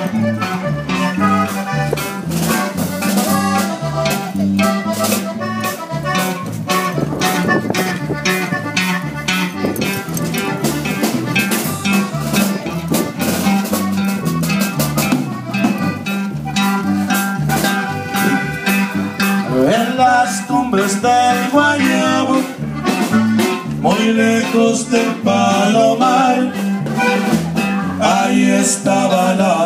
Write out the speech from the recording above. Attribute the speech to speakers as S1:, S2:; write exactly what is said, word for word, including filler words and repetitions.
S1: En las cumbres del Guayabo, muy lejos del Palomar, ahí estaba la